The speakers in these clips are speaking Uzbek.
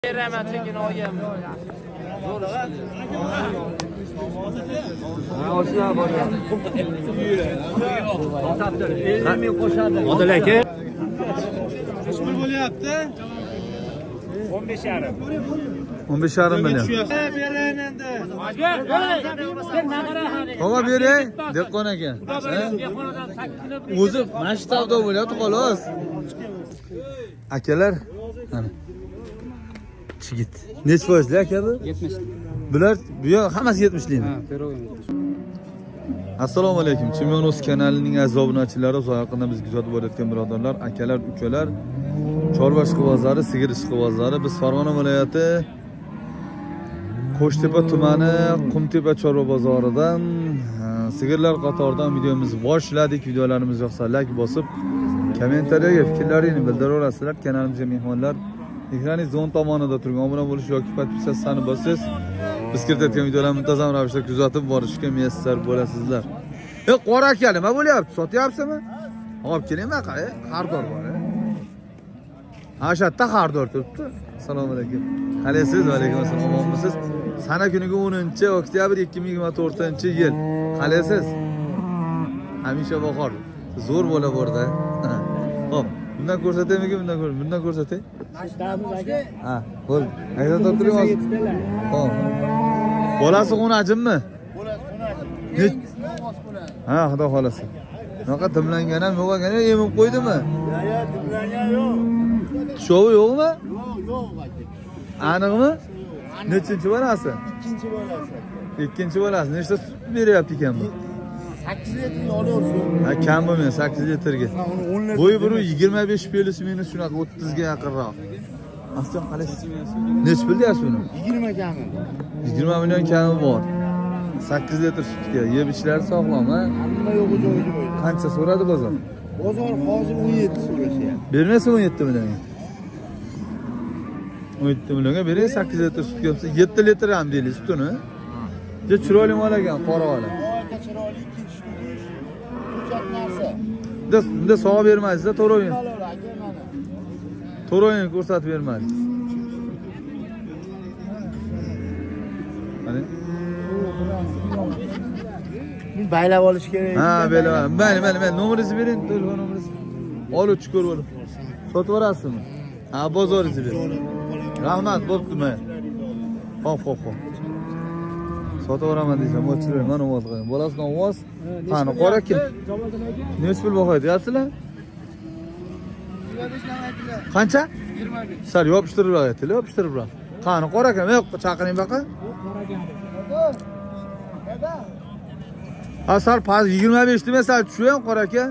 Rahmetlikin olgan. Zo'r ish. Oshna borgan. 50 ming qo'shadi. Odil aka. Kaç pul bo'lyapti? 15,5. 15,5 million. Bering endi. Qova bering, dehqon aka. O'zi mana shu savdo bo'lyapti xolos. Akalar, mana. Chigit. Nech foizli aka bu? 70. Bular bu yoq hammasi 70limi? Ha, peroy. Assalomu alaykum. Chimyonos kanalining aziz obunachilari, uzoq yaqinda bizga kuzatib borayotgan birodarlar, akalar, ukalar, Chorva ishqibozlari, sigir ishqibozlari, biz Farg'ona viloyati Qo'shtepa tumani Qumtepa chorva bozoridan sigirlar qatoridan videomizni boshladik. Videolarimiz yoqsa like bosib, kommentariyaga fikrlaringizni bildiraverasizlar. Kanalimizga mehmonlar ekraningiz o'ng tomonida turgan obuna bo'lish yoki podpisatsiyani bosiz. Biz kiritayotgan videolarni muntazam ravishda kuzatib borishga muyassar bo'lasizlar. Qora aka, nima bo'lyapti? Sotyapsizmi? Olib keling, qara, xardor bor. Ha, shu yerda xardor turibdi. Assalomu alaykum. Qalaysiz? Va alaykum assalom. Omonmisiz? Sana kuniga 10-oktyabr 2024-yil. Qalaysiz? Hamisha bahor. Zo'r bo'la borda. Xo'p, bundan ko'rsataymi? Bundan ko'rsatay. Ashtamiz aka. Ha, bo'l. Aytib turing hozir. Xo'p. Bolasi qo'najimmi? Bolasi qo'najim. Ha, xudo xolasa. Bunaqa dimlangan ham yo'q ekan, emib qo'ydimi? Ya, dimlangan yo'q. Tushovi yo'qmi? Yo'q. Aniqmi? Nechinchi bolasi? Ikkinchi bolasi. Ikkinchi bolasi. Nechta sut beryapti ekan bu? 8 litrni olaversin. Ha, kam bo'lmaydi, 8 litrga. Bo'yi 125 pelis minus shunaqa 30 ga yaqinroq. Aslan qalaysiz? Nech pul deyapsiz buni? 20 kami. 20 million kami bor. 8 litr sutga. Yeb ichlari sog'lom, ha? Hamma yo'g'i joyida qo'ydi. Qancha so'radi bozor? Bozor hozir 17 so'rashyapti. Bermasa 17 million. 17 millionga bering, 8 litr sutga olsa 7 litr ham deylik sutini. Juda chiroyli mol ekan, qora ola. Ota chiroyli ikkinchi tudish. Hujjat narsa. Bunda sog'ib bermaysiz-da, to'ro'yin. To'ro'yin ko'rsatib bermaysiz. Mana Baylab olish kerak. ha, bela. Mayli, nomeringizni bering, telefon nomeringizni. Olib ko'rib oling. Sotib yuborasizmi? Ha, bozoringizni bering. Rahmat, bo'ptimi? Xo'p. Sotib yuboraman deysan, mo'chilar, mana ovoz qo'ying. Bolasidan ovoz. Qani, qora kim? Nech pul baho deyapsizlar? 25 dan aytdilar. Qancha? 25. Sal yopishtirib aytdilar, yopishtirib. Qani, qora kim? Yo'q, chaqiring baqa. Ha, sal paz 25 demay, sal tushing, qora aka.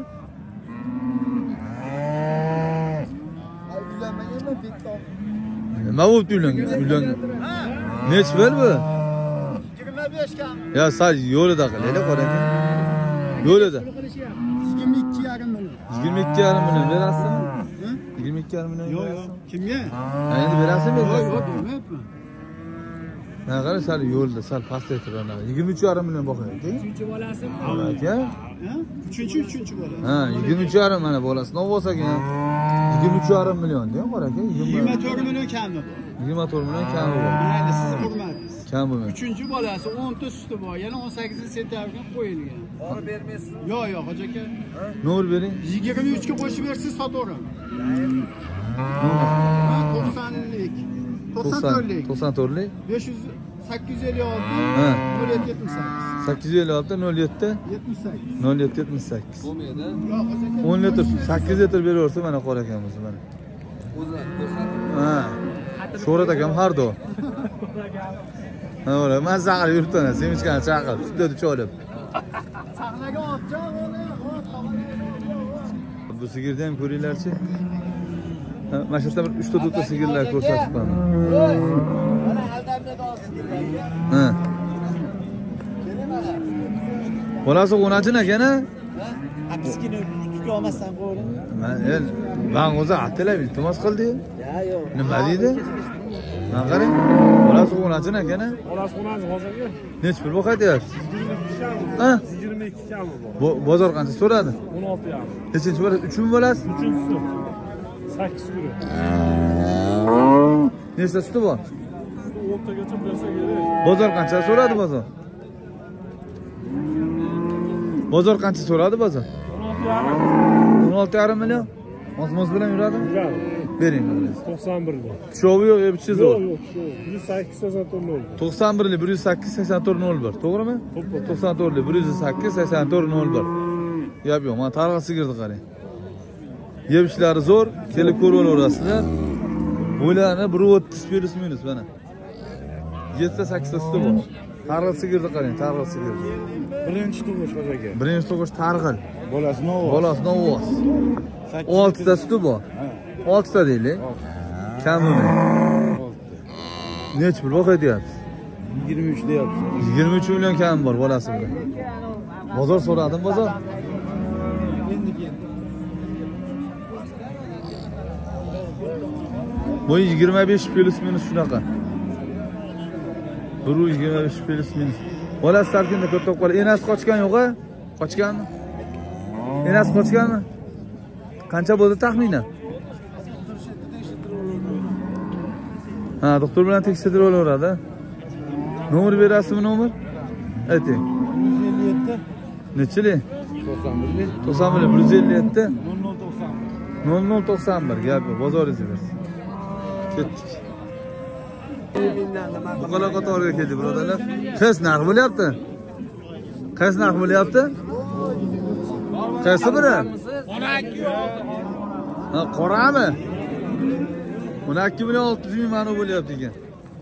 Uylanmaganman, bitta. Nima bo'libdi uylangan? Nech pul bu? 25 kam. Ya sal yo'lida qilaylik, qora aka. Yo'lida. 22,5 million. 22,5 million berasizmi? 22,5 million. Yo'q. Kimga? Ha, endi berasizmi? Yo'q, bermayapman. Ha, qara sal yo'lda, sal pastda turadi. 23,5 million boqing. Uchinchi bolasi. Aka? Ha? Uchinchi bola. Ha, 23,5 mana bolasi. Novosa ekan. 23,5 million deng, qora aka. 24 million kami bor. 24 million kami bor. Mayli, siz hurmatingiz. Kam bo'lmaydi. Uchinchi bolasi 10 ta suti bor. Yana 18 sentyabrga qo'yilgan. Olib bermaysizmi? Yo'q, hoji aka. Nomer bering. 23 ga qo'shib bersiz sotaveraman. Ha, 90lik. 94lik. 94lik. 500 856 Ha. 0778. 856 07 78. 0778. Bo'lmaydi. Yo'q, hoji aka. 10 litr, 8 litr beraversa mana qora ekanmiz mana. O'zlari ko'rsatib. Ha. Sho'rat akam har doim. Ha, o'la, mazza qilib yuribdi-na, semichkani chaqirib, sutda cholib. Sahnaga otcha, Bu sigirni ham ko'ringlarchi. Ha, mana shu yerda bir 3 ta sigirlar ko'rsatib qo'yaman. mana aldamda sigirlarga. Ha. Keling mana. Bolasi qo'nachin ekan-a? Ha, kichkina kuchga olmasdan qo'ying. Ben o'zi attilab iltimos qildi. Ya, yo'q. Nima deydi? Mana qarang. Bolasi qo'nachin ekan-a? Bolasi qo'nadi hozirga. Nech pul bo'qatyapsiz? Ha? 22 kami bor. Bozor qancha so'radi? 16,5. Nechinchi bolasi? 3 mi bolasi? Uchinchisi. 8 kilo. Nechta suti bor? O'rtagacha bersa kerak. Bozor qancha so'radi bozor? Bozor qancha so'radi bozor? 16,5 million. Mos bilan yuradimi? Yuradi. Bering. 91 lik. Tushovi yo'q, epichi zo'r. Yo'q, shu 108 91 lik 108 84 01. To'g'rimi? 94 lik 108 84 01. Gap yo'q. Mana targ'il sigirni qarang. Yeb ishlari zo'r, kelib ko'rib olasizlar. Bo'ylarni 1.30 plus minus mana. 7-8 ta suti bor. Targ'il sigirni qarang, targ'il sigirni. Birinchi tug'ish aka. Birinchi tug'ish targ'il. Bolasi novoz. Bolasi novoz. 6 ta suti bor. 6 ta deylik. Kam uni. Nech pul voqea deyapsiz? 23 deyapsiz. 23 million kam bor bolasi bilan. Bozor so'radim, bozor. Bu 25 plus minus shunaqa. 125 plus minus. Bolasi salkinda ko'p qoldi. Enasi qochgan yo'q-a? Qochganmi? Enasi qochganmi? Qancha bo'ldi taxminan? Ha, doktor bilan tekshirib olaveradi. Nomer berasizmi, nomer? Ayting. 157 Nechilik? 91 157 0091. 0091 gap yo'q, bozoringizni bersin. Ketdik. Buqala qatoriga keldik, birodarlar. Qaysi narx bo'lyapti? Qaysi narx bo'lyapti? Qaysi biri? 12. Ha, qorami? 12 million 600 ming ma'no bo'lyapti ekan.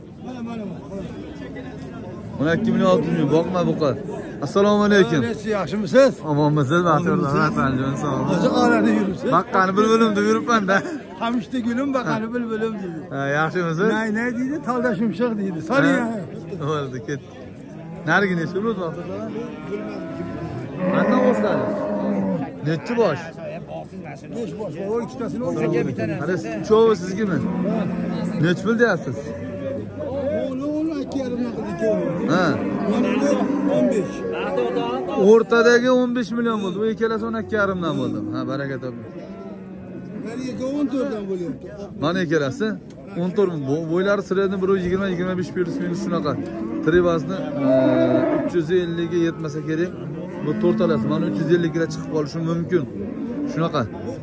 12 million 600 ming. Boqma buqa. Assalomu alaykum. Yaxshimisiz? Omonmisiz? Rahmat, sog' olun. O'sha orada yuribsiz? Baqqani bulbulimda yuribman-da. Qamishda gulim baqani bulbulim deydi. Ha, yaxshimisiz? Ne deydi? Talda shumshoq deydi. Sani ya. Bo'ldi, ketdi. Narigi necha bo'ldi vaqtida? Qanday boshladi? Nechi bosh? 5 bosh. O ikkitasini o'ldirgan. Hali uchovi sizgimi? Nech pul deyapsiz? O'g'li 2,5 qildi. Ha. Mana bu 15. O'rtadagi 15 million bo'ldi. Bu ikkalasi 12,5 dan bo'ldi. Ha, baraka toping. Bariga 14 dan bo'lyapti. Mana ikkalasi 14 bo'ylari siraydi 120-25 plus minus shunaqa. Trebasni 350 ga yetmasa kerak. Bu to'rtalasi mana 350 ga chiqib qolishi mumkin. Shunaqa.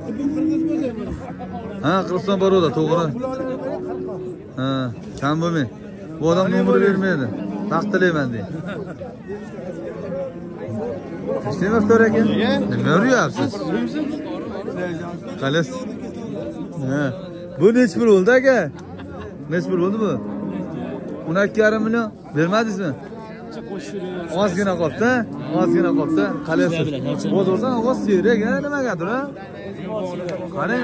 Ha, Qirg'iziston baroda, to'g'ri. Ha, kam bo'lmay. Bu odam nomer bermaydi. Taqdirlayman deydi. Ishlayman doktor aka. Nima yuribsiz? Qalas. Ha. Bu nech pul bo'ldi aka? Nech pul bo'ldi bu? 12,5 million bermadingizmi? Ozgina qoldi, ozgina qoldi. Qalaysiz? Bozordan ovoz serak, nimagadir, ha? Qani?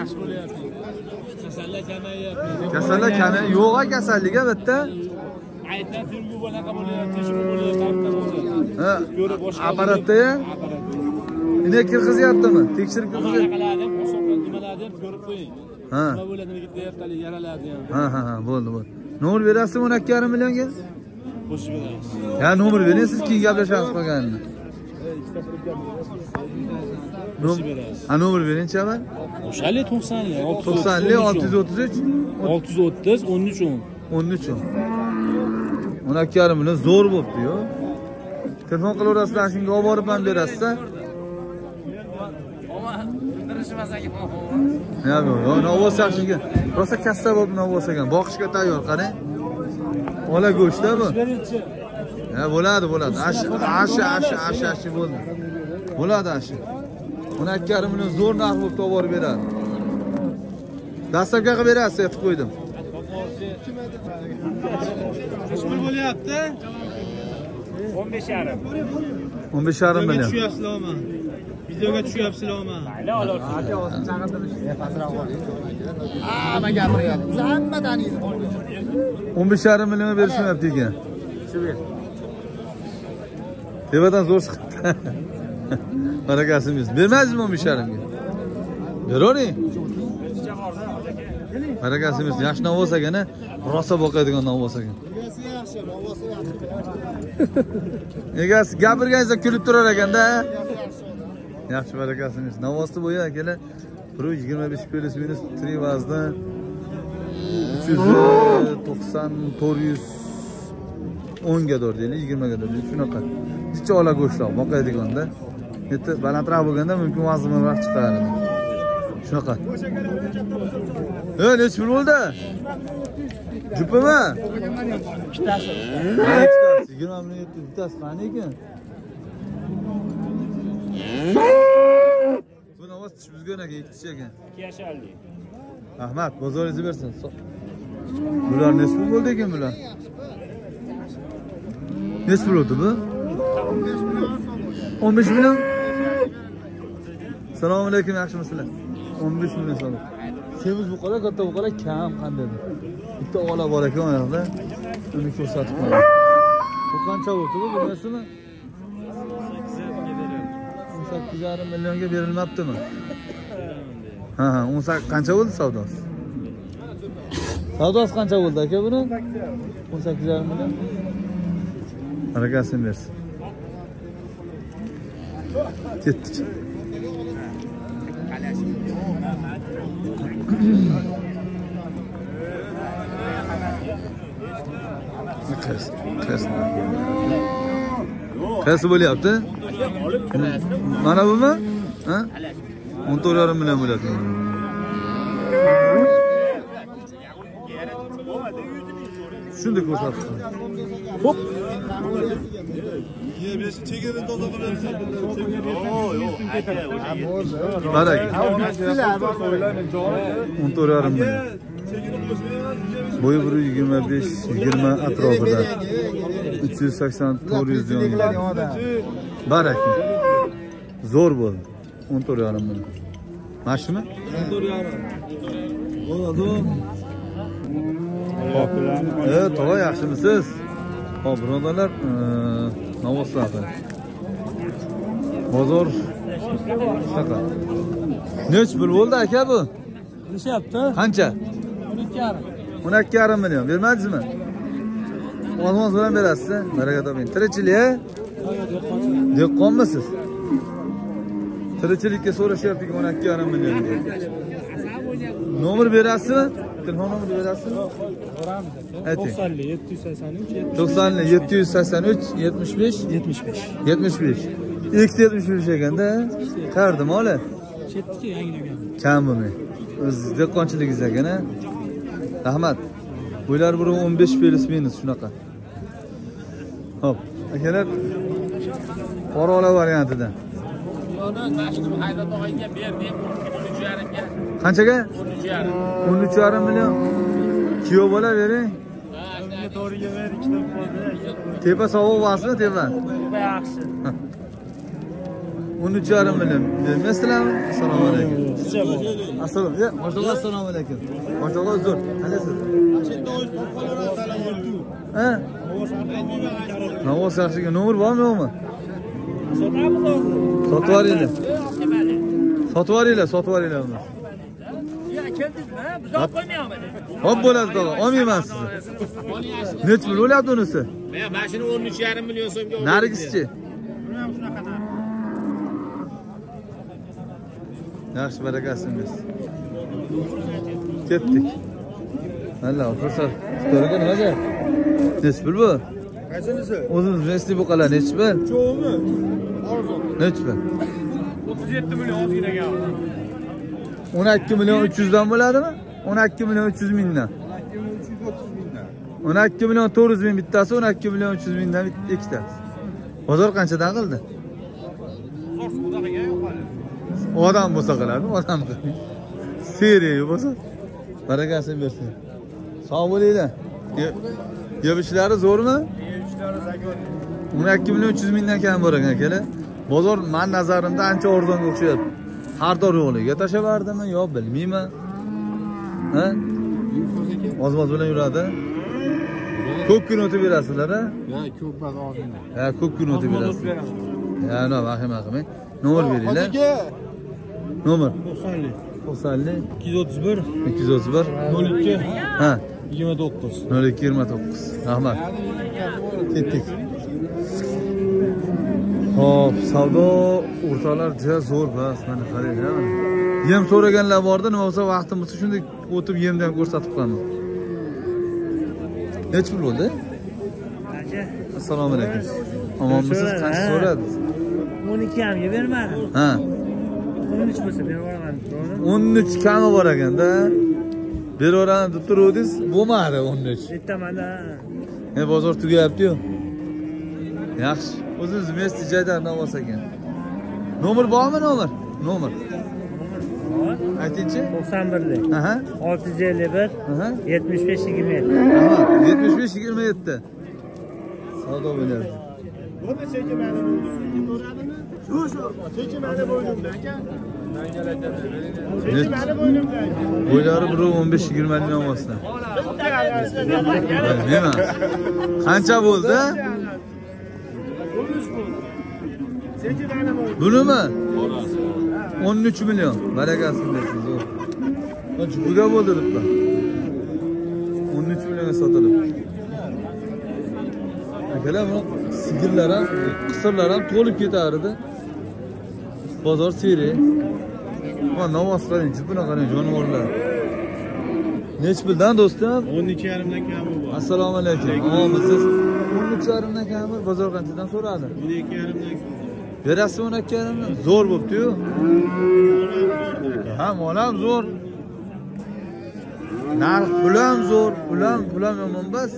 Kasallar kamayapti. Yo'q, kasalliga bitta. Aytdan turgu bo'laqa bo'lyapti, shu bo'lyapti. Ha, apparatda ya? Nima kirgizyaptimi? Tekshirib kirgizyapti. Qaladim, hisobdan nimalarni ham ko'rib qo'ying. Ha. Nima bo'ladi, nima deyaptali, yaraladi ham. Ha, bo'ldi. Nomer berasizmi 12,5 millionga? Qo'shib beramiz. Ya, nomer bering, siz keyin gaplashamiz qolganini. Ha, nomer bering-chi, avval. O'shali 90li, 90li 633 630 13 10. 13 10. 12,5 million zo'r bo'pti-yu. Telefon qilaverasizlar, shunga olib borib ham berasiz-a? Yo'q, novoz yaxshiga. Rosa kassa bo'lib novoz ekan. Boqishga tayyor, qarang. Ola go'shtda bu. Ha, bo'ladi. Ashi bo'ldi. Bo'ladi ashi. 12,5 million zo'r narx bo'lib olib borib beradi. Dastlabki qilib berasiz, aytib qo'ydim. Kaç pul bo'lyapti? 15,5. 15,5 million. Tushyapsizlarmi? Videoga tushyapsizlarmi? Men gapiryapti. Biz hamma taniydi. 15,5 million berishmayapti ekan. Tevadan zo'r chiqdi. Barakasimiz. Bermaysizmi 15,5 ga? Beravering. Barakasimiz yaxshi novoz ekan-a, rosa boqadigan novoz ekan. Yaxshi, novosi yaxshi. Egasi gapirganingizda kulib turar ekanda. Yaxshi barakasimiz. Novosni bo'yi akalar 125 plus minus 3 vazda. 390 410 ga doğru deylik, 20 ga doğru deylik. Shunaqa. Kichik ola go'shtlar boqadiganda. Yetti balandroq bo'lganda mumkin vazminroq chiqadi. Shunaqa. Nech pul bo'ldi? Jupimi? Ikkitasi. Ikkitasi 20 million bittasi qani ekan? Buni ovoz tish buzgan ekan, ikkitish ekan. 250. Rahmat, bozoringizni bersin. Bular nech pul bo'ldi ekan bular? Nech pul bo'ldi bu? 15 million. Assalomu alaykum, yaxshimisizlar? 15 million so'm. Semiz bu qala, katta bu qala kam qanday? Bitta ola bor ekan oyoqda. Uni ko'rsatib qo'yaman. Bu qancha bo'ldi bu, bilmaysizmi? 18,5 millionga berilmabdimi? Ha, 18 qancha bo'ldi savdosi? Savdosi qancha bo'ldi aka buni? 18,5 million. Barakasini bersin. Ketdik. Qaysi bo'lyapti? Mana bumi? Ha? 14,5 million bo'lyapti. Shunday ko'rsatdi. Hop. Chegara toza qilyapsan. Barak. 14,5 million. Boyu 125-20 atrofida. 380-400 diyor. Barak. Zo'r bo'ldi. 14,5 million. Mashmi? 14,5. Bo'ladi. Tog'a yaxshimisiz? Hop, birodarlar, navoslar. Bozor shunaqa. Nech pul bo'ldi aka bu? Nishyapti? Qancha? 12,5. 12,5 million. Bermadingizmi? Olmos bilan berasiz. Baraka toping. Tirikchilik, dehqonmisiz? Tirikchilikka so'rashyapti 12,5 million. Nomer berasizmi? Telefon nomeri berasizmi? Beramiz aka. 90 783 783 75 75. X75 ekanda. Qayerda moli? Chetdiki yangilagan. Kam bo'lmay. O'z dehqonchiligingiz ekan-a? Rahmat. Bular bir 15 plus minus shunaqa. Hop, akalar Qorola variantidan. Qanchaga? 13,5 million. Kuyov bola bering. Tepa sovuq emasmi, tepa? Yaxshi. 13,5 million. Bermaysizlarmi? Assalomu alaykum. Assalomu alaykum. Mashallah, assalomu alaykum. Mashallah, zo'r. Qalaysiz? Ha? Navos yaxshiga nomer bormi, yo'qmi? Sotib yuboringlar. Sotib yuboringlar uni. Ya keldingizmi? Biz olib qo'ymayapmiz. Hop bo'ladi tog'a, olmayman sizni. Nech pul bo'lyapti unisi? Men mashina 13,5 million so'mga oldim. Narigisichi? Yaxshi, barakasini bersin. Ketdik. Mana ko'rsat. Ko'rgan nimaga? Nech pul bu? Qaysinisi? O'zimiz mesli bu qala nech pul? Cho'mi? Arzon. Nech pul? 37 million ozginaga oldim. 12 million 300 dan bo'ladimi? 12 million 300 mingdan. 12 million 400 ming bittasi, 12 million 300 mingdan ikkitasi. Bozor qanchadan qildi? Odam bo'lsa qiladi, odam. Seriya bo'lsa. Barakasini bersin. Sog' bo'linglar. Yeb ishlari zo'rmi? Yeb ishlari zakot. 12 million 300 mingdan kam bor ekan akalar. Bozor men nazarimda ancha arzonga o'xshayapti. Xardor yo'liga tashabardimi yo bilmayman. Ha? Oz-oz bilan yuradi. Ko'p kun o'tib berasizlar, ha? Ya, ko'p bad ozgina. Ha, ko'p kun o'tib berasiz. Ya, no, vahima qilmang. Nomer beringlar. Nomer 90 231 231 02 ha 29. 0229. Rahmat. Ketdik. Hop, savdo o'rtalar juda zo'r bas, mana qarang. Yem so'raganlar borda, nima bo'lsa vaqtim bo'lsa shunday o'tib yemdan ko'rsatib qo'yaman. Necha pul bo'ldi? Qancha? Assalomu alaykum. Omonmisiz? Qancha so'radingiz? 12 hamga bermadim. Ha. 13 bo'lsa beraman. 13 kami bor ekanda. Beraman deb turuvdingiz, bo'lmadi 13. Aytamanda. Bozor tugayapti-yu. Yaxshi. O'zingiz messi joydan olsa ekan. Nomer bormi, nomer? Nomer. Aytingchi? 91. Aha. 651. Aha. 75 27. Aha, 75 27. Savdo bo'lyapti. Buni chekimani bo'ynimda. Chekimani bo'ynimda aka. Chekimani bo'ynimda. Bo'ylari 15-20 million bo'lsa. Nima? Qancha bo'ldi? Bunimi? 13 million. Barakasini bersin. Qancha pulga bo'ldi debdi. 13 millionga sotilib. Akalar buni sigirlar ham, qisirlar ham to'lib ketardi. Bozor seri. Mana novoslarning jipini qarang, jonivorlar. Necha puldan do'stim? 12,5 dan kam bu. Assalomu alaykum. Omonmisiz? 13,5 dan kam. Bozor qanchadan so'radi? 12,5 dan. Berasiz 12,5? Zo'r bo'pti-yu. Ha, molam zo'r. Narx pulam zo'r, pulam yomon bas.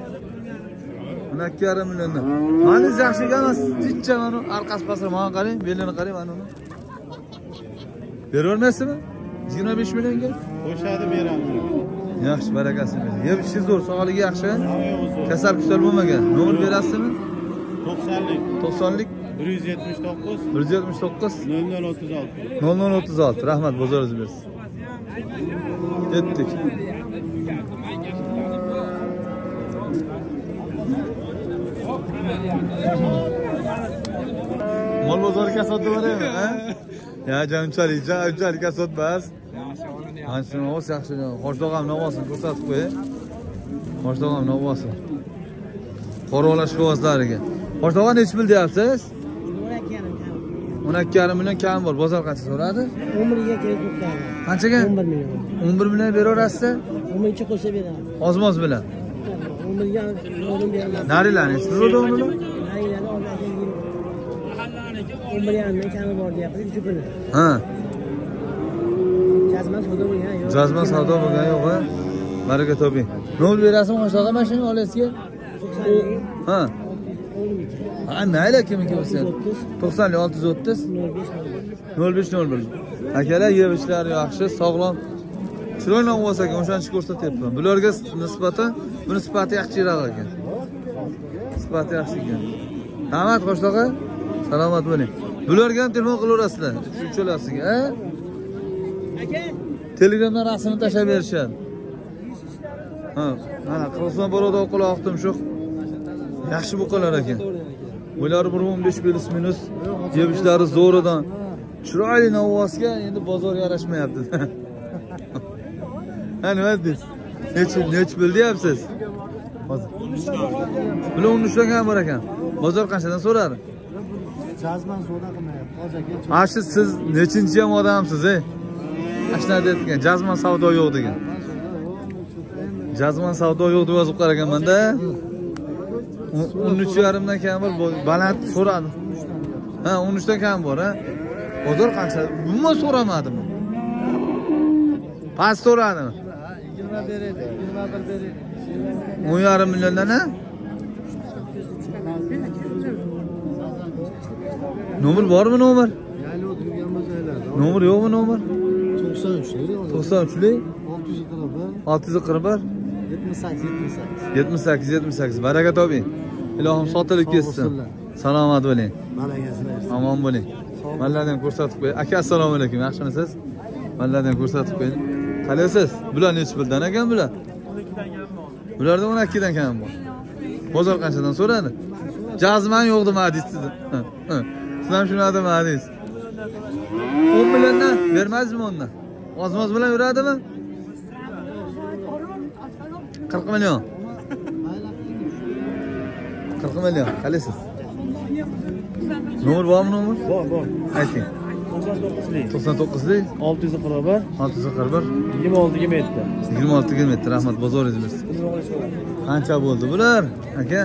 12,5 milliondan. Mana yaxshi emas, tichcha mana orqasi pasir mana qarang, belini qarang mana uni. Beravermaysizmi? 25 millionga? Qo'shadi beraman. Yaxshi, barakasini bersin. Yeb ishi zo'r, sog'ligi yaxshi. Kasal bo'lmagan. Nomer berasizmi? 90lik. 90lik 179 179 0036. 0036. Rahmat, bozoringiz bersin. Ketdik. Mol bozoriga sotib beraymi, ha? Ya, unchalik sotmas. Qancha novos yaxshi. Qo'shdog'am novosini ko'rsatib qo'y. Qo'shdog'am novosi. Qoralash quvvatlariga. Qo'shdog'am necha pul deyapsiz? 12,5 million kam bor. Bozor qancha so'radi? 11 ga kelib turibdi. Qanchaga? 11 million. 11 million beraverasiz? 11 qo'ysa beraman. Ozmoz bilan. 11 ga o'lim beraman. Narilarni istirdi uni? Narilarni olmagan 11 ga kami bor deyapti, jupini. Ha. Jazman savdo bo'lgan yo'q. Jazman savdo bo'lgan yo'q, ha? Baraka toping. Nol berasizmi qo'shtoqa mashina olasizga? Ha. Ha, nayla kimniki bo'lsa? 90 630 0501. Akalar yevishlari yaxshi, sog'lom. Chiroyli bo'lsa ekan, o'shancha ko'rsatyapman. Bularga nisbatan buni sifati yaxshiroq ekan. Sifati yaxshi ekan. Rahmat qo'shtoqa. Salomat bo'ling. Bularga ham telefon qilaverasizlar. Uchalasiga, ha? Aka, Telegramdan rasmini tashlab berishadi. Ha, mana Qirg'iziston boroda quloqdim shu. Yaxshi buqalar ekan. Uylari 15 belis minus, yevishlari zo'ridan. Chiroyli novvosga endi bozor yarashmayapti. Ha, nima deysiz? Nech pul deyapsiz? Hozir. Bular 13 dan bor ekan. Bozor qanchadan so'radi? Jazman savdo qilmayapti. Hozirgacha. Ashi siz nechinchi ham odamsiz, ey? Ashna deyotgan, jazman savdo yo'q degan. Jazman savdo yo'q deb yozib qaraganman-da. 13,5 dan kam bor, baland so'radi. Ha, 13 dan kam bor, ha. Bozor qancha? Umuman so'ramadimi? Past so'radimi? 20 beradi, 21 beradi. 10,5 milliondan, ha? Nomer bormi, nomer? Yaylov turgan bo'lsa, Nomer yo'qmi, nomer? 93 lik. 93 lik 641 641 78 78. Baraka toping. Ilohim sotilib ketsin. Salomat bo'ling. Malakasini bersin. Omon bo'ling. Mallardan ko'rsatib qo'y. Aka, assalomu alaykum. Yaxshimisiz? Mallardan ko'rsatib qo'ying. Qalaysiz? Bular necha puldan ekan bular? 12 dan kam bor. Bularda 12 dan kam bor. Bozor qanchadan so'radi? Jazman yo'q dema deysiz. Siz ham shuni adama deysiz. 10 milliondan bermaysizmi undan? Ozmoz bilan yuradimi? 40 million. 40 million. Qalaysiz? Nomer bormi, nomer? Bor. Ayting. 99'lik 641 641 26 26 rahmat bozoringiz bersin. Qancha bo'ldi bular aka?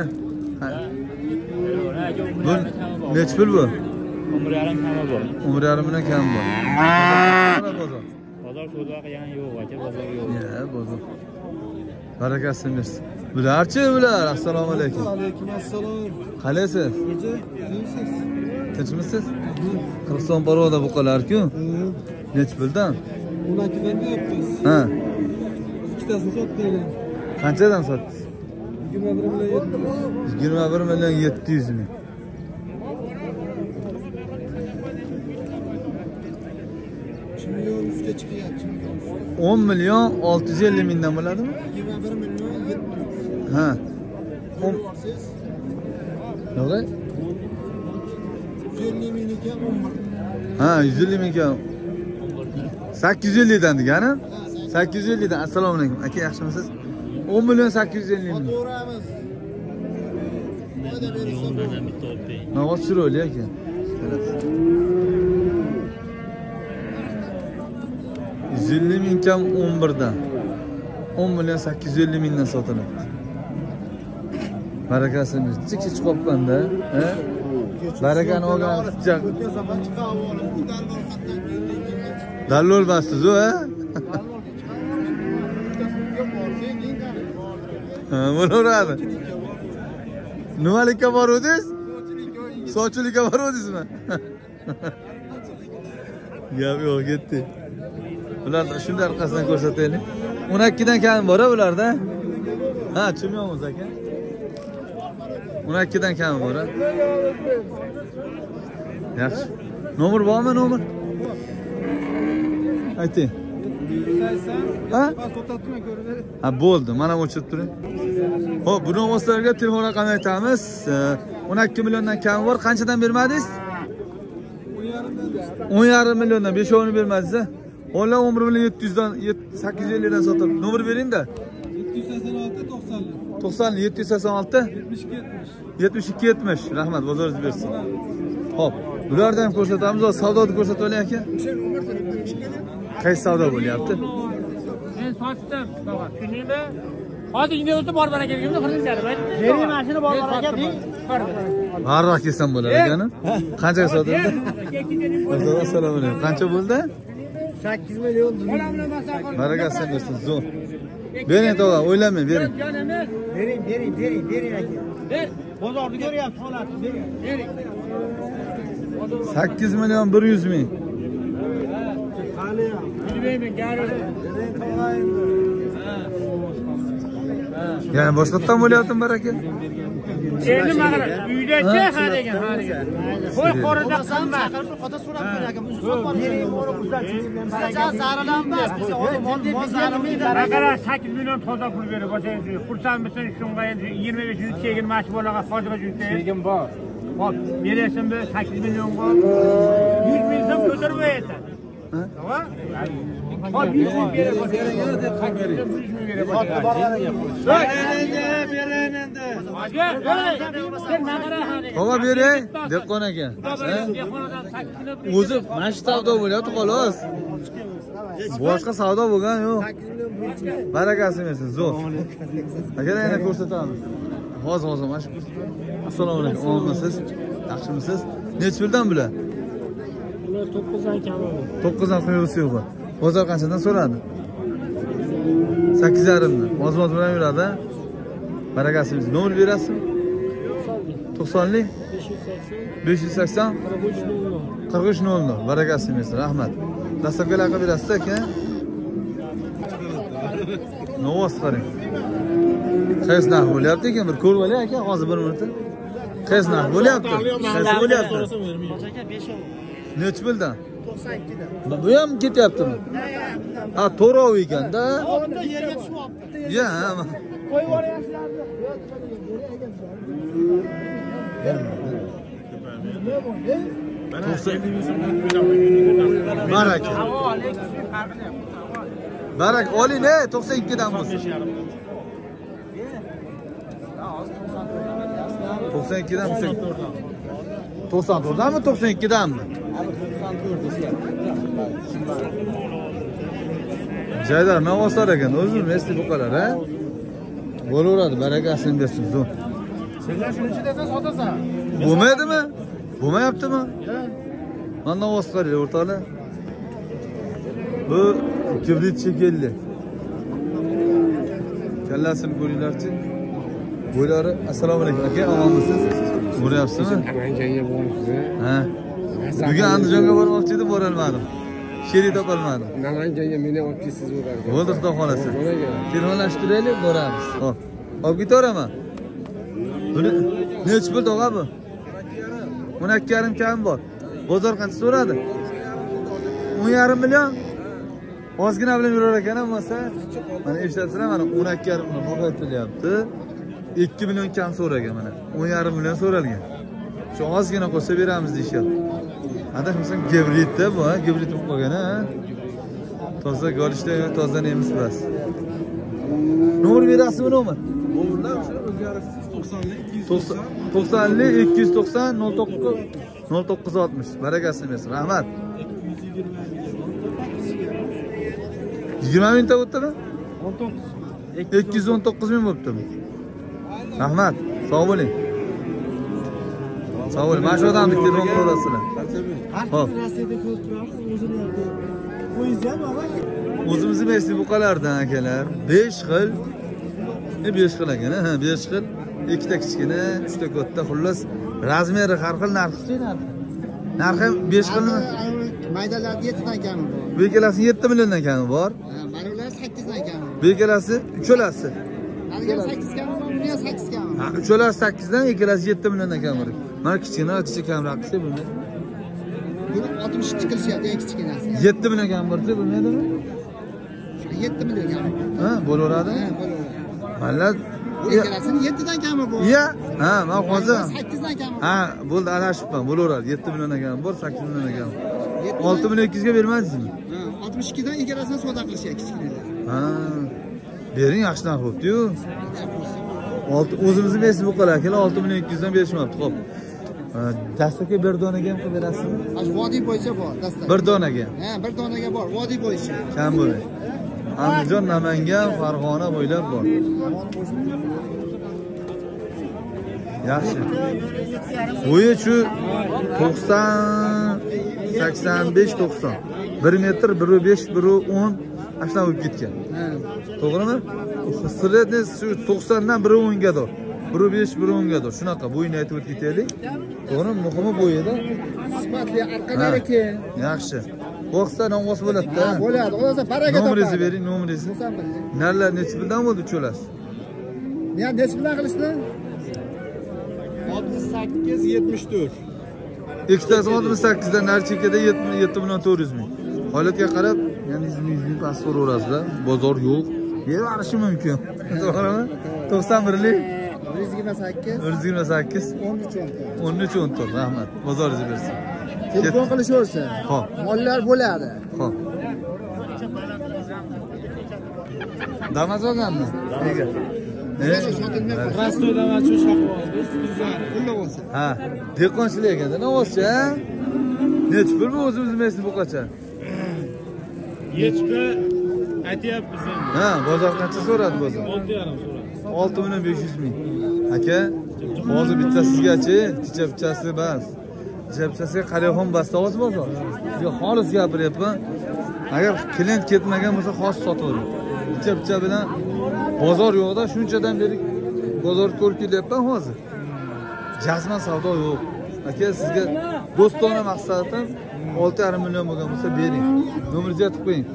Bu necha pul bu? umr yarim kami bor. Umr yarimdan kam bor. Bozor savdo qilgan yo'q, aka, bozor yo'q. Ya, bozor. Barakasi bersin. Bularchi bular? Assalomu alaykum. Alaykum assalom. Qalaysiz? Tinchsiz? Tinchmisiz? Qirg'iziston baroda buqalar-ku. Necha puldan? 12dan deyapmiz. Ha. Ikkitasini sotdinglar. Qanchadan sotdingiz? 21 million 700. 21 million 700 ming. Milyon üstə çıxıyapti. 10 milyon 650 mingdan bo'ladimi? 21 milyon 700. Ha. Siz Nima? 150 mingga 11. Ha, 150 mingga. 850 dan degani? 850 dan. Assalomu alaykum. Aka, yaxshimisiz? 10 milyon 850 ming. To'g'rimiz. Nima berasiz? Navoz chiroyli aka. 150 ming kam 11 dan. 10 milyon 850 mingdan sotiladi. Barakasimiz chik qolibman-da, ha? Barakani olgan chiq. O'tgan safar chiqib olib, darvol xatdan keldik. Dallol basiz u, ha? Ha, bo'laveradi. Nimalikka boruvdingiz? Sovchilikka boruvdingizmi? Gap yo'q, ketdi. Bularni shunday orqasidan ko'rsataylik. 12 dan kam bor-a bularda? Ha, tushunmayapmiz aka. 12 dan kam bor-a? Yaxshi. Nomer bormi, nomer? Ayting. Ha? Ha, bo'ldi. Mana o'chirib turing. Xo'p, bu do'stlarga telefon raqamini aytamiz. 12 milliondan kam bor. Qanchadan bermadingiz? 10,5 milliondan 5'ini bermadingiz-a? Onlar 11 milyon 700'dan 850'den satıp numara verin de. 786 90'lı. 90 786 72 70. Rahmat, bozorunuz versin. Hop. Bulardan ko'rsatamiz va savdoni ko'rsatib oling aka. Qaysi savdo bo'lyapti? Men sotdim, tog'a. Tushundingmi? Hozir endi o'tib bor baraka degimda qirg'izlar. Bering mashina bor baraka deng. Harroq kelsam bo'lar ekani. Qanchaga sotildi? Assalomu alaykum. Qancha bo'ldi? 8 milyon. Barakasi bersin, zo'r. Bering tog'a, o'ylamang, bering. Bering aka. Ber. Bozorni ko'ryapsiz, holatni bering. 8 milyon 100 ming. Hali ham. Bilmayman, gari. Yani boshqatdan bo'lyaptimi baraka? Endi mag'rib, uydachi ha degan. Qo'y qorida qilma. Ota so'rab beragam. Bering, ora uzatib. Sizga zaralanmas. Biz mol zarimida. Aqara 8 million toza pul berib boshlaysiz. Xursandmisan shunga endi 25 chegin mash bolaga hozirga juntay. Chegin bor. Hop, berasizmi 8 million bor. 100 ming so'm ko'tarib aytadi. Ha? Hop, 100 ming berib boshlaysiz deb qaqirib 100 ming berib boshlaysiz. Bering endi. Sen nagara ha degan. Tog'a bering, dehqon aka. O'zi mana shu savdo bo'lyapti xolos. Boshqa savdo bo'lgan yo'q. Barakasi bersin, zo'r. Aka yana ko'rsatamiz. Hozir mana shu. Assalomu alaykum. Omonmisiz? Yaxshimisiz? Necha puldan bular? Bular 9 dan kam bo'ldi. 9 dan quyusi yo'q. Bozor qanchadan so'radi? 8,5 dan. Oz-moz bilan yuradi. Barakasi bersin. Nomer berasizmi? 90lik 580 4300. Barakasi bersin. Rahmat. Dastlabki aloqa berasiz aka. Novoz qarang. Qaysi narx bo'lyapti ekan? Bir ko'rib oling aka, hozir 1 minutda. Qaysi narx bo'lyapti? Qaysi bo'lyapti? Aka 5 ol. Necha puldan? 92 dan. Bu ham ketyaptimi? Ha, to'rov ekan-da. Oldinda yerga tushmoqdi. Ya, Qo'yib yuboryapsizlar. Baraka. Barak oling, 92 dan bo'lsin. 92 dan bo'lsin. 94 danmi, 92 danmi? Jaydar navoslar ekan, o'zim esti buqalar, ha? Bo'laveradi, barakasini bersin, zo'r. Senlar shuni ichidasan, sotasan. Bo'lmaydimi? Bo'lmayaptimi? Mana navos qarang, o'rtoqlar. Bu kibrit shekilli. Kallasini ko'ringlarchi. Bo'ylari, assalomu alaykum aka, omonmisiz? Bo'ryapsizmi? Namanjanga boribsiz. Ha. Bugun Andijonga bormoqchi edim, bora olmadim. Sherik topolmadim. Namanjanga meni olib kelsiz o'rarga. Bo'ldi, xudo xolasa. Telefonlashtiraylik, boramiz. Xo'p. Olib ketaveraman. Buni nech pul tog'a bu? 12,5 kam bor. Bozor qancha so'radi? 10,5 million. Ozgina bilan yurar ekan, bo'lsa, mana eshitasizlar, mana 12,5 million qo'ytilyapti. 2 million kam so'ragan mana. 10,5 million so'ralgan. Shu ozgina qo'ysa beramiz deyishyapti. Adashmasam gibridda bu, ha, gibrid bo'lib qolgan, ha. Toza golishda toza nemis bas. Nomer berasizmi, nomer? Nomerlar o'sha o'zgarishsiz 90 290 0960. Barakasini bersin. Rahmat. 20 mingta o'tdimi? 219 ming bo'ptimi? Rahmat. Sog' bo'ling. Sog' bo'ling. Mana shu odamni telefon qilasizlar. Xo'p. O'zimizning mesli buqalardan akalar 5 xil. 5 xil ekan, ha, 5 xil. Ikkita kichkina, 3ta katta, xullas razmeri har xil, narxi. Narxi 5 xilmi? Maydalar 7 dan kami bor. Bu ikkalasi 7 milliondan kami bor. Mana ular 8 dan kami. Bu ikkalasi, uchalasi. Haliga 8 kami bor, buni 8 kami. Ha, uchalasi 8 dan, ikkalasi 7 milliondan kami bor. Mana kichkina, kichik kamroq qilsa bo'lmaydi. Buni 62 qilishyapti, eng kichkinasi. 7 million kami borsa bo'lmaydimi? 7 million kami. Ha, bo'laveradi. Ha, bo'laveradi. Mana Bu ikkalasini 7 dan kami bor. Ya, ha, men hozir 8 dan kami. ha, bo'ldi, adashibman. Bo'laveradi. 7 milliondan kami bor, 8 milliondan kami. 6 million 200 ga bermadingizmi? Ha, 62 dan ikkalasini savdo qilishyapti kichkinalar. Ha. Bering, yaxshi narx bo'pti-yu. O'zimizning mesli buqalar kelar 6 million 200 dan berishmabdi. Xo'p. Dastaga bir donaga ham qilib berasizmi? Vodiy bo'yicha bor, dastak. Bir donaga. Ha, bir donaga bor, vodiy bo'yicha. Kam bo'ladi. Andijon, Namangan, Farg'ona bo'ylab bor. Yaxshi. Bo'yi shu 90 85 90. 1 metr 1.5 1.10 ashuna bo'lib ketgan. Ha. To'g'rimi? Sirletni shu 90 dan 1.10 ga dor. 1.5 1.10 ga dor. Shunaqa bo'yini aytib o'tib ketaylik. To'g'rimi? Muhimi bo'yida. Sifatli arqalari keyin. Yaxshi. Boqsa nong'os bo'ladi-da. Bo'ladi. O'zi baraka topadi. Nomeringizni bering, nomeringizni. Narlar necha puldan bo'ldi uchalasi? Men necha bilan qilishdi? 68 74. Ikkitasi 68 dan nari chekkada 7 million 400 ming. Holatga qarab, ya'ni 100 ming past so'raverasizlar. Bozor yo'q. Berishi mumkin. To'g'rimi? 91lik 128 128 13 14. Rahmat. Bozoringiz bersin. telefon qilishaversa. Xo'p. Mollar bo'ladi. Xo'p. Damas olganmi? Nega? Rastoyda mana shu shaqib oldi. Pulli bo'lsa. Ha, dehqonchilik ekanda, navozchi, ha? Necha pul bu o'zimizning mesli buqacha? Yechpi aytyapmiz endi. Ha, bozor qancha so'radi bozor? 6,5 so'radi. 6 million 500 ming. Aka, hozir bitta sizgachi, tichapchasi bas. Tichapchasiga qarayxon bas, to'g'rimi bozor? Yo, xolis gapiryapman. Agar klient ketmagan bo'lsa, xos sotavering. Tichapcha bilan bozor yo'qda, shunchadan beri bozor ko'rib kelyapman hozir. Jazman savdo yo'q. Aka, sizga do'stona maqsadim 6,5 million bo'lgan bo'lsa bering. Nomeringizni aytib qo'ying.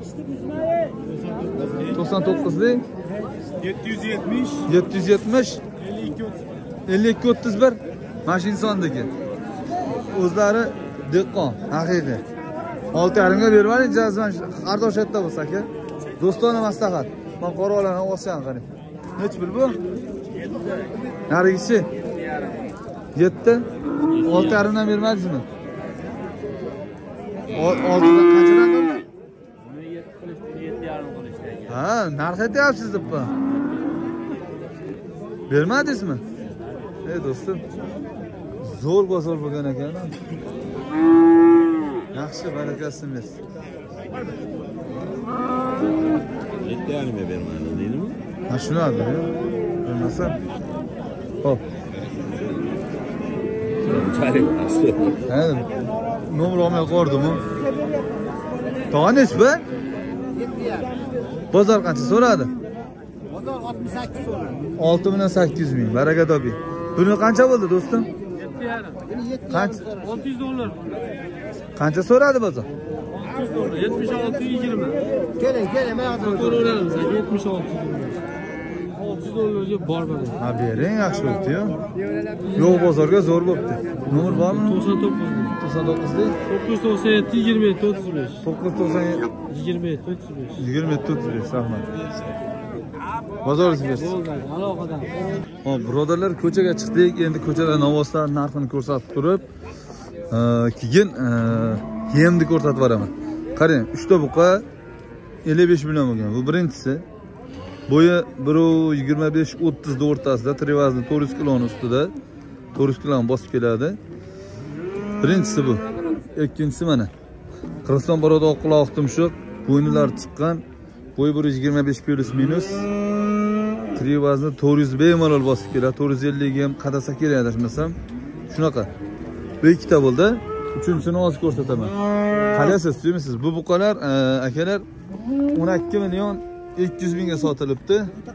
99lik 770 770 52 31 mashin sondagi. O'zlari dehqon, haqiqiy. 6,5 ga bermang, jazman qardosh aytda bo'lsa aka. Do'stona maslahat. Men qoralarni olsam qarang. Nech pul bu? Narigisi 7 6,5 dan bermadingizmi? 6 dan qanchadan qildi? Buni 7 qilishdi, 7,5 qilishdi. Ha, narx aytyapsiz debpa. Bermadingizmi? Ey do'stim. Zo'r bozor bo'lgan ekan. Yaxshi, barakasini bersin. Yetti halime vermedi değil mi? Ha şunu aldım ya. Bilmezsem. Hop. Çare bastı. He. Nomer olmay qoldi mu? Tog'a nech bu? 7 yarim. Bozor qancha so'radi? Bozor 68 so'radi. 6 million 800 ming. Baraka topi. Buni qancha bo'ldi do'stim? 7 yarim. Buni 7 yarim Qancha? so'radi. 600 dollar. Qancha so'radi bozor? 600 dollar. 76 20. Keling, men hozir Ko'raveramiz. 76 600 dollarga bor bo'ladi. Ha, bering, yaxshi bo'pti-yu. Yo'q, bozorga zo'r bo'pti. Nomer bormi? 99. 99 dek. 997 27 35. 997 27 35. 27 35 rahmat. Bozoringiz bersin. Aloqadan. Hop, birodarlar, ko'chaga chiqdik. Endi ko'chada novvoslar narxini ko'rsatib turib, keyin yemni ko'rsatib beraman. Qarang, 3 ta buqa 55 million bo'lgan. Bu birinchisi. Bo'yi 1.25-30 o'rtasida, trivazni 400 kiloni ustida. 400 kiloni bosib keladi. Birinchisi bu. Ikkinchisi mana. Qirg'iziston baroda oq quloq tumshuq, bo'ynilari chiqqan. Bo'yi 1.25 plus minus. Trivazni 400 bemalol bosib keladi. 450 ga ham qadasa kerak adashmasam. Shunaqa. Bu ikkita bo'ldi. Uchinchisini hozir ko'rsataman. Qaraysiz, tushunmisiz? Bu buqalar, akalar 12 million 200 mingga sotilibdi.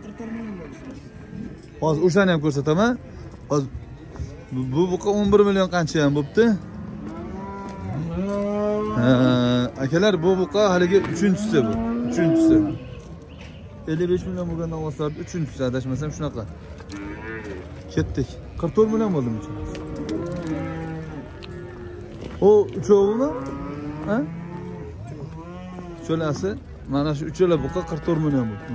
Hozir o'shani ham ko'rsataman. Hozir bu buqa 11 million qancha ham bo'pti? Akalar, bu buqa haligi uchinchisi bu. Uchinchisi. 55 million bo'lgan novvoslarning uchinchisi adashmasam shunaqa. Ketdik. 44 million bo'ldimi? O uchovimi? Ha? Uchalasi, mana shu uchala buqa 44 million bo'libdi.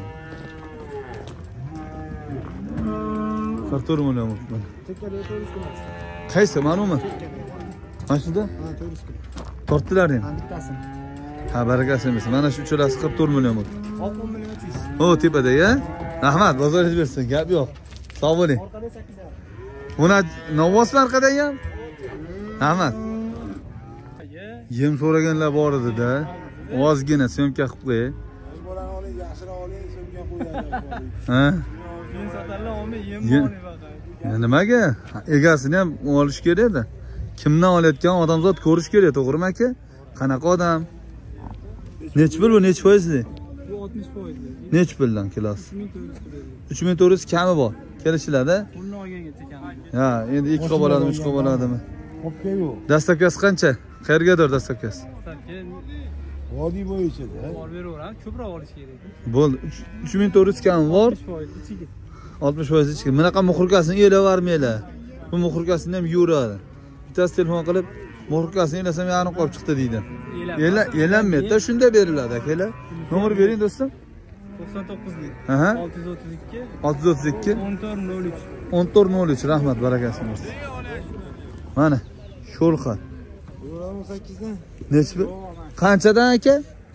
44 million bo'libdi. Qaysi, ma'lummi? Mana shunda? Ha, 400 kilo. Tortdilar ham. bittasini. Ha, barakasini bersin. Mana shu uchalasi 44 million bo'libdi. 10 million 300. O, tepada ya. Rahmat, bozoringiz bersin. Gap yo'q. Sog' bo'ling. Orqada 8 yarim. Buni novvos narxida ham? Rahmat. Yem so'raganlar bor edi-da. Ozgina syomka qilib qo'y. Bolani oling, yaxshiroq oling, so'mga qo'yadi. Ha? Yem sotarlar, olmay yem Yem. olmay baqa. Nimaga? Egasini ham olish kerak-da. Kimdan olayotgan odamzod ko'rish kerak, to'g'rimi aka? Qanaqa odam? Nech pul bu, nech foizli? Bu 60%. Nech puldan kilosi? 3400 3400 kami bor. Kelishiladi. pulni olganga tekan. Ha, endi 2 qilib bo'ladimi, 3 qilib bo'ladimi? Obkeyu. Dastlabkasi qancha? Qayergadir dastlabkasi? Keyin Vodiy bo'yicha-da. olib beraveramiz, ko'proq olish kerak. Bo'ldi. 3400 kami bor. 60% ichiga. 60% ichki. Bunaqa muxurkasini elavermaylar. Bu muxurkasini ham yuradi. Bittasi telefon qilib, muxurkasini elasam yarim qolib chiqdi deydi. Elanmaydi-da, shunda beriladi akalar. Nomer bering do'stim. 99lik. Aha. 632 632 1403. 1403 rahmat, barakasi bo'lsin. Mana sho'lxa. 18dan. Nechta? Qanchadan aka?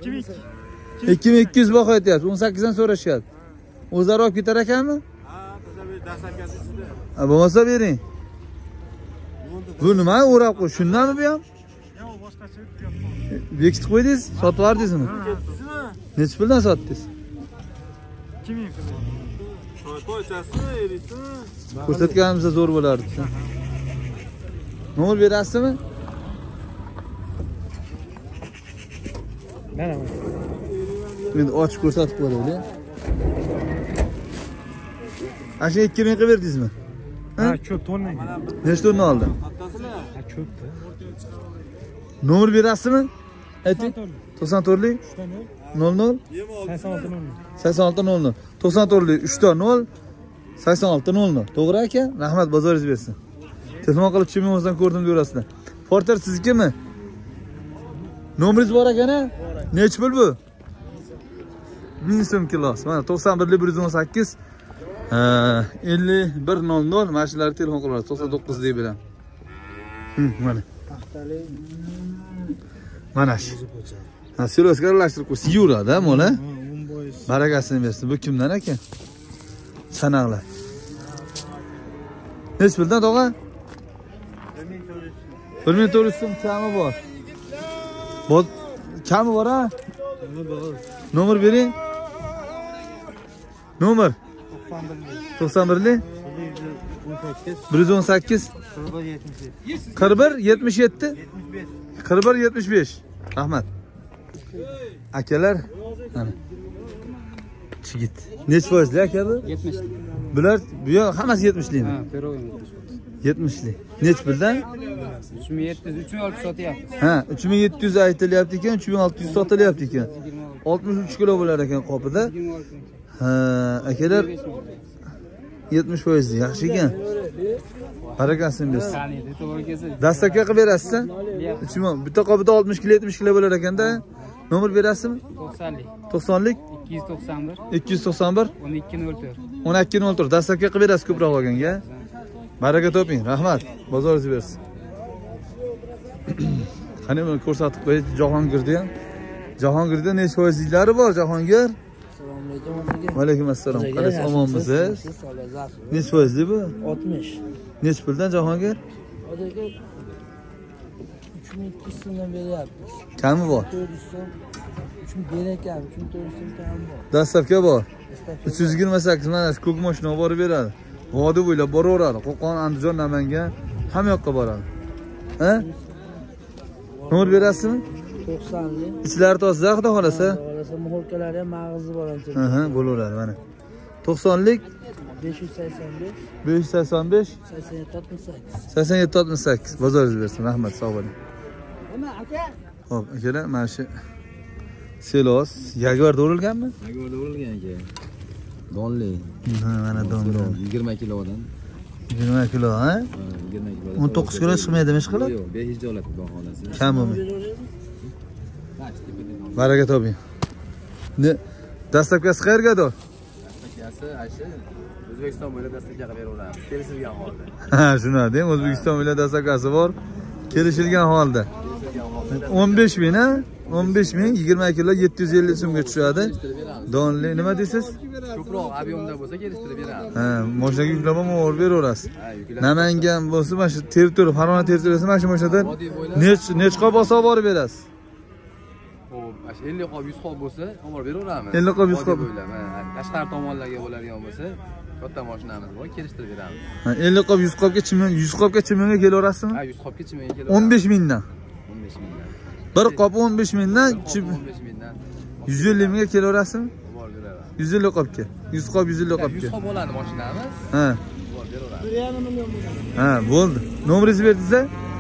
2200 baho aytyapsiz. 18 dan so'rashyapti. O'zlari olib ketar ekanmi? Ha, dastlabkasi ichida. Bo'lmasa bering. Bu nima o'rab qo'y? Shundanmi bu ham? Yo'q, boshqacha yo'q. Bekitib qo'ydingiz, sotib yubordingizmi? Necha puldan sotdingiz? 2000 pul. Ko'rsatganimizda zo'r bo'lardi. Nomer berasizmi? Mana. Endi ochib ko'rsatib qo'yaylik. Asha 2000 qilib berdingizmi? Ha, ko'p tonni. Nechta tonna oldi? Ha, ko'pda. Nomer berasizmi? Ayting. 94lik 00 8600 94lik 3 ta 0 8600. To'g'ri aka? Rahmat, bozoringiz bersin. Telefon qilib chimimizdan ko'rdim deyapsizlar. Porter siznikimi? Nomeringiz bor ekan-a? Nech pul bu? 1000 so'm kilos. Mana 91 118 5100 mana shularga telefon qilasiz. 99 deb bilan. Mana. Mana shu. Ha, siloska aralashtirib qo'ysa yuradi-a, mola. Barakasini bersin. Bu kimdan ekan? Sanaqlar. Nech puldan tog'a? 1400 so'm kami bor. Bol kami bor ha? Nomer bering. Nomer 91 118 41 77 41 75. Rahmat. Akalar, mana. Chigit. Nech foizli aka bu? 70. Bular bu yoq hammasi 70limi? Ha, pero'yim. 70li. Nech puldan? 3700, 3600 sotyapmiz. Ha, 3700 aytilyapti ekan, 3600 sotilyapti ekan. 63 kilo bo'lar ekan qopida. Ha, akalar 70% yaxshi ekan. Barakasini bersin. Taniydi, to'g'ri kelsa. Dastlabki qilib berasiz-a? Bitta qopida 60 kilo, 70 kilo bo'lar ekanda. Nomer berasizmi? 90lik. 90lik 291 291 1204. 1204. Dastlabki qilib berasiz ko'proq olganga. Baraka toping. Rahmat. Bozoringiz bersin. Qani buni ko'rsatib qo'y Jahongirda ham. Jahongirda necha foizliklari bor Jahongir? Assalomu alaykum. Va alaykum assalom. Qarang, omonmisiz? Necha foizli bu? 60. Necha puldan Jahongir? Hozirga 3200 so'mdan beryapmiz. Kami bor? 400 so'm. 3000 berakam, 3400 so'm kam bor. Dastlabki bor. 328 mana shu ko'k mashina olib borib beradi. Vodiy bo'ylab boraveradi. Qo'qon, Andijon, Namangan hamma yoqqa boradi. Ha? Nomer berasizmi? 90lik. Ichlari toza, xudo xolasa. Xolasa muhorkalari ham mag'izi bor ancha. Ha, bo'laveradi mana. 90lik 585 585 87 68. 87 68. Bozoringiz bersin. Rahmat, sog' bo'ling. Xo'p, akalar, mana shu Selos, Jaguar do'rilganmi? Jaguar do'rilgan aka. Donli. Ha, mana donli. 20 kilodan. 20 kilo, ha? 20 kilo. 19 kilo chiqmaydimi ish qilib? Yo'q, behijolat xudo xolasi. Kam bo'lmaydi. Baraka toping. Ne? Dastlabkasi qayergadir? Dastlabkasi ashi O'zbekiston bo'ylab dastlabkiga beraveramiz. Kelishilgan holda. Ha, shuna deng, O'zbekiston bilan dastlabkasi bor. Kelishilgan holda. 15 ming, ha? 15 ming, 20 kilo 750 so'mga tushadi. Donli, nima deysiz? Ko'proq ob'yomda bo'lsa kelishtirib beramiz. Ha, mashinaga yuklab olib beraverasiz. Ha, yuklab. Namangan bo'lsa, mana shu territoriya, Farg'ona territoriyasi mana shu mashinadan nech qop olsa olib borib berasiz? Xo'p, 50 qop, 100 qop bo'lsa, olib beraveramiz. 50 qop, 100 qop. Tashqari tomonlarga bo'ladigan bo'lsa, katta mashinamiz bor, kelishtirib beramiz. Ha, 50 qop, 100 qopga 100 qopga chiminga kelaverasizmi? Ha, 100 qopga chiminga kelaveramiz. 15 mingdan. 15 mingdan. Bir qop 15 mingdan, 15 mingdan. 150 mingga kelaverasizmi? Bor beraveramiz. 150 qopga. 100 qop 150 qopga. 100 qop bo'ladi mashinamiz. Ha. Bor beraveramiz. Ha, bo'ldi. Nomeringizni berdingiz-a?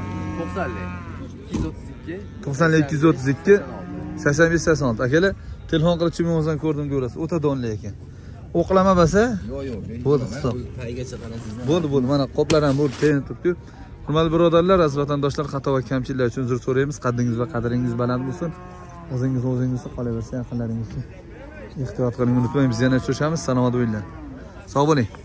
90lik 232 85 86. Akalar, telefon qilib chimingizni ko'rdim ko'rasiz. O'ta donli ekan. O'qlama bo'lsa? Yo'q. Bo'ldi, hisob. Paygacha qarasizmi? Bo'ldi. Mana qoplar ham bo'ldi, tayinib turibdi. Hurmatli birodarlar, aziz vatandoshlar, xato va kamchiliklar uchun uzr so'raymiz. Qaddingiz va qadringiz baland bo'lsin. O'zingiz qolaversa, yaqinlaringiz ehtiyot qiling, unutmang. Biz yana uchrashamiz. Salomat bo'linglar. Sog' bo'ling.